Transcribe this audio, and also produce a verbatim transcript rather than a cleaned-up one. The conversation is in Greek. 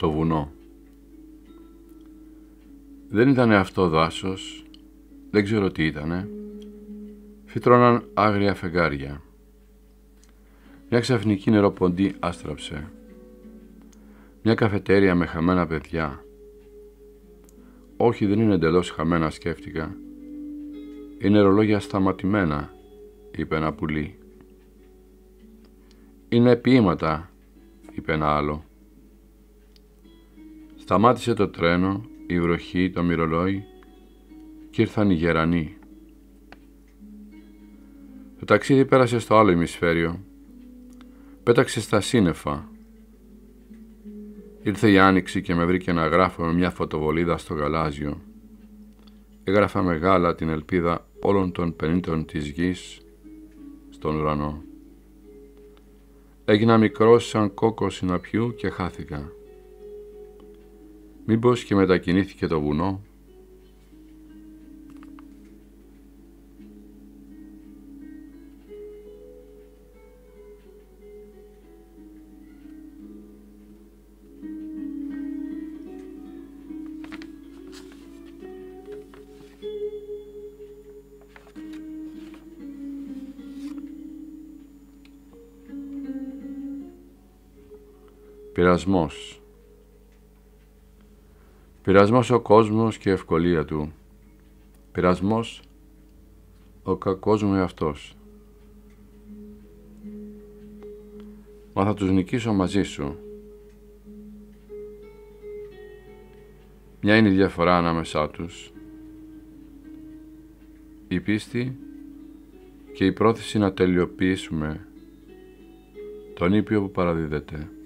Το βουνό. Δεν ήτανε αυτό δάσος, δεν ξέρω τι ήτανε. Φύτρωναν άγρια φεγγάρια. Μια ξαφνική νεροποντή άστραψε. Μια καφετέρια με χαμένα παιδιά. Όχι, δεν είναι εντελώς χαμένα, σκέφτηκα. Είναι ρολόγια σταματημένα, είπε ένα πουλί. Είναι ποίηματα, είπε ένα άλλο. Σταμάτησε το τρένο, η βροχή, το μυρολόι κι ήρθαν οι γερανοί. Το ταξίδι πέρασε στο άλλο ημισφαίριο. Πέταξε στα σύννεφα. Ήρθε η άνοιξη και με βρήκε να γράφω με μια φωτοβολίδα στο γαλάζιο. Έγραφα μεγάλα την ελπίδα όλων των πενήντων της γης στον ουρανό. Έγινα μικρός σαν κόκκος συναπιού και χάθηκα. Μήπως και μετακινήθηκε το βουνό? Πειρασμός. Πειρασμός ο κόσμος και η ευκολία του. Πειρασμός ο κακός μου εαυτός. Μα θα τους νικήσω μαζί σου. Μια είναι η διαφορά ανάμεσά τους. Η πίστη και η πρόθεση να τελειοποιήσουμε τον ήπιο που παραδίδεται.